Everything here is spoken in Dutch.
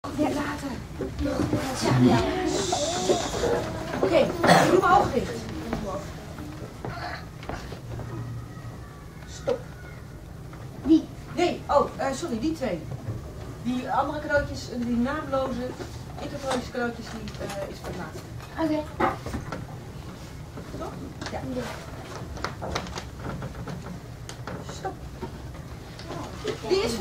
Ja, later. Ja. Oké, doe mijn ogen dicht. Stop. Die. Nee, sorry, die twee. Die andere cadeautjes, die naamloze, interproductie cadeautjes, die is voor het laatste. Oké. Toch? Ja. Stop. Die is